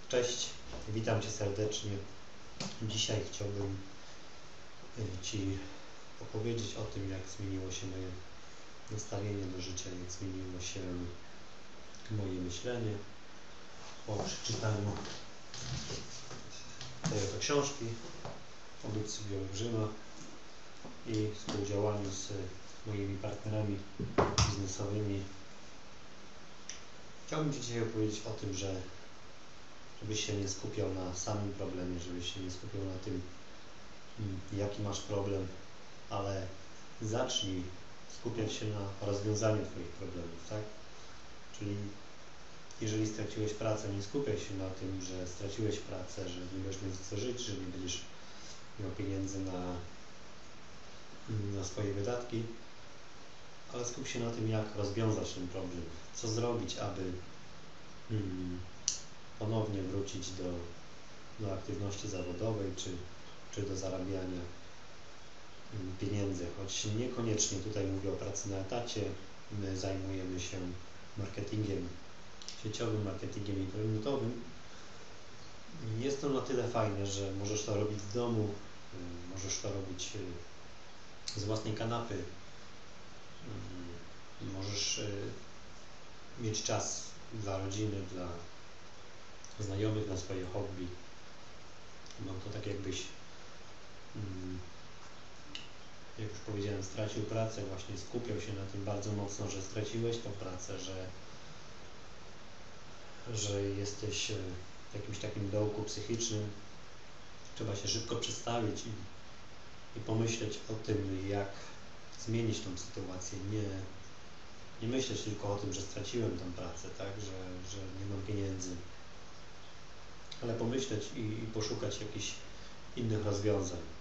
Cześć, witam Cię serdecznie. Dzisiaj chciałbym Ci opowiedzieć o tym, jak zmieniło się moje nastawienie do życia, jak zmieniło się moje myślenie po przeczytaniu tej oto książki Produkcji Bioolbrzyma i współdziałaniu z moimi partnerami biznesowymi. Chciałbym Ci dzisiaj opowiedzieć o tym, żebyś się nie skupiał na samym problemie, żebyś się nie skupiał na tym, jaki masz problem, ale zacznij skupiać się na rozwiązaniu Twoich problemów, tak? Czyli jeżeli straciłeś pracę, nie skupiaj się na tym, że straciłeś pracę, że nie będziesz miał za co żyć, że nie będziesz miał pieniędzy na swoje wydatki, ale skup się na tym, jak rozwiązać ten problem, co zrobić, aby ponownie wrócić do aktywności zawodowej, czy do zarabiania pieniędzy, choć niekoniecznie tutaj mówię o pracy na etacie. My zajmujemy się marketingiem sieciowym, marketingiem internetowym. Jest to na tyle fajne, że możesz to robić w domu, możesz to robić z własnej kanapy, możesz mieć czas dla rodziny, dla znajomych, na swoje hobby. Bo to tak jakbyś, jak już powiedziałem, stracił pracę, właśnie skupiał się na tym bardzo mocno, że straciłeś tą pracę, że jesteś w jakimś takim dołku psychicznym. Trzeba się szybko przestawić i pomyśleć o tym, jak zmienić tą sytuację. Nie myśleć tylko o tym, że straciłem tą pracę, tak, że nie mam pieniędzy, ale pomyśleć i poszukać jakichś innych rozwiązań.